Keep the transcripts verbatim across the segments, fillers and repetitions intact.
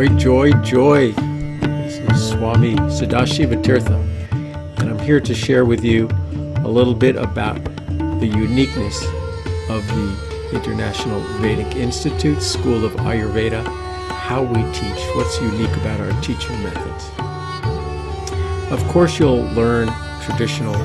Joy, joy, joy. This is Swami Sadashiva Tirtha, and I'm here to share with you a little bit about the uniqueness of the International Vedic Institute, School of Ayurveda, how we teach, what's unique about our teaching methods. Of course, you'll learn traditional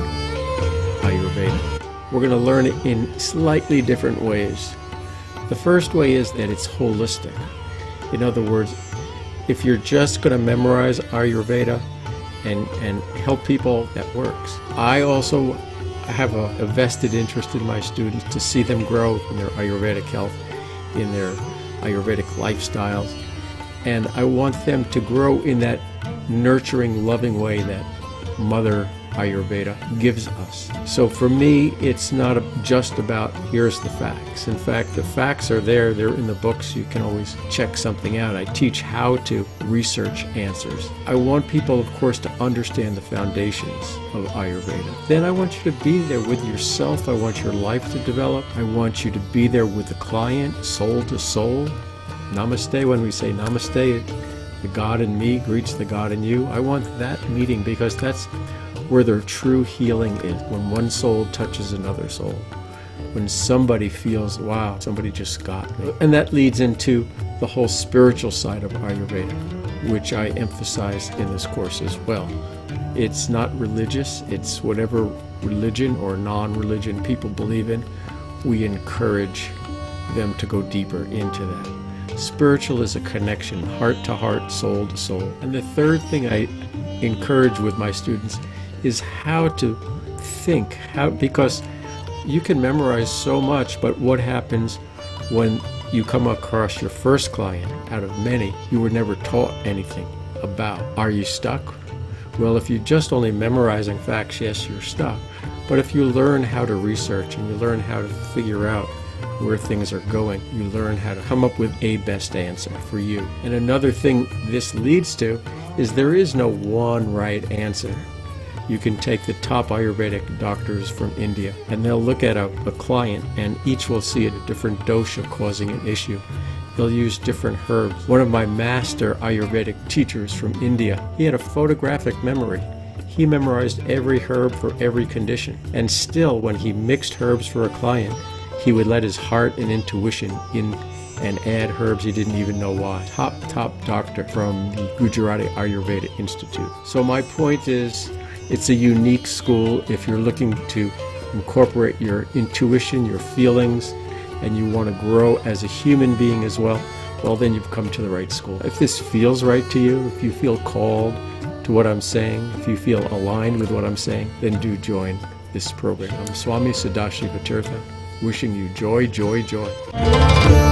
Ayurveda. We're going to learn it in slightly different ways. The first way is that it's holistic. In other words, if you're just going to memorize Ayurveda and, and help people, that works. I also have a, a vested interest in my students to see them grow in their Ayurvedic health, in their Ayurvedic lifestyles, and I want them to grow in that nurturing, loving way that Mother Ayurveda gives us. So for me, it's not just about here's the facts. In fact, the facts are there, they're in the books, you can always check something out. I teach how to research answers. I want people, of course, to understand the foundations of Ayurveda. Then I want you to be there with yourself. I want your life to develop. I want you to be there with the client, soul to soul. Namaste, when we say namaste, the God in me greets the God in you. I want that meeting because that's where their true healing is, when one soul touches another soul, when somebody feels, wow, somebody just got me. And that leads into the whole spiritual side of Ayurveda, which I emphasize in this course as well. It's not religious, it's whatever religion or non-religion people believe in, we encourage them to go deeper into that. Spiritual is a connection, heart to heart, soul to soul. And the third thing I encourage with my students is how to think, how, because you can memorize so much, but what happens when you come across your first client out of many you were never taught anything about? Are you stuck? Well, if you're just only memorizing facts, yes, you're stuck. But if you learn how to research and you learn how to figure out where things are going, you learn how to come up with a best answer for you. And another thing this leads to is there is no one right answer. You can take the top Ayurvedic doctors from India and they'll look at a, a client and each will see a different dosha causing an issue. They'll use different herbs. One of my master Ayurvedic teachers from India, he had a photographic memory. He memorized every herb for every condition. And still, when he mixed herbs for a client, he would let his heart and intuition in and add herbs he didn't even know why. Top, top doctor from the Gujarati Ayurveda Institute. So my point is, it's a unique school. If you're looking to incorporate your intuition, your feelings, and you want to grow as a human being as well, well, then you've come to the right school. If this feels right to you, if you feel called to what I'm saying, if you feel aligned with what I'm saying, then do join this program. I'm Swami Sadashiva Tirtha, wishing you joy, joy, joy.